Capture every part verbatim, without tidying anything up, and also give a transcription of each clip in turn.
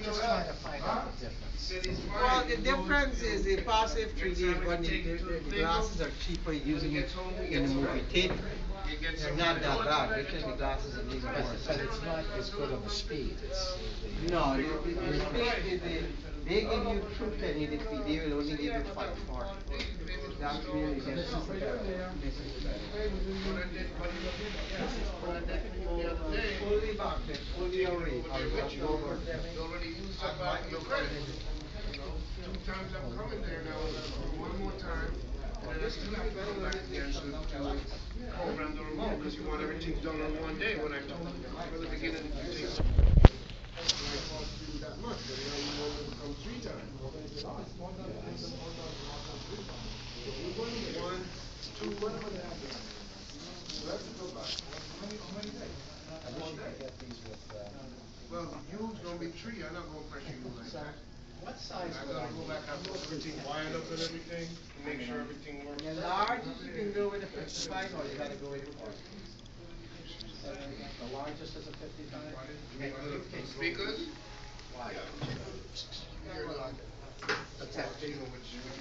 just trying to find out the difference. Well, the difference is the passive three D one, the, the, the glasses are cheaper using it in the movie theater. They're not that bad. Actually, the glasses are even But, worse. but it's not as good on the speed. It's the, No, the, the, the speed is the, they give you two penny, the speed, they will only give you five forty. That's really so the this is the better one. This is the better. This is what I did the other day. Fully back, fully array. You already used up uh, your credit. You know, two times I'm coming there now, one more time, and then I still have to come back again to, to program the remote, because you want everything done on one day, when I told them from the beginning to take like cost you that much, but now you want them to come three times. One, two, whatever that is. So that's a go back. I wish you could get these with. Uh, Well, you's gonna be three, I'm not gonna pressure you like so, that. what size I would I gotta go need? back and put everything wired up and everything, to make sure everything works. The largest you can go with a fifty-five, or you gotta go with a forty. The largest is a fifty-five. You make little speakers? Why? You're like, that's that thing which, which.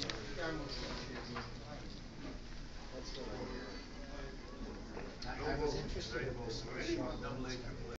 I, I was interested in this.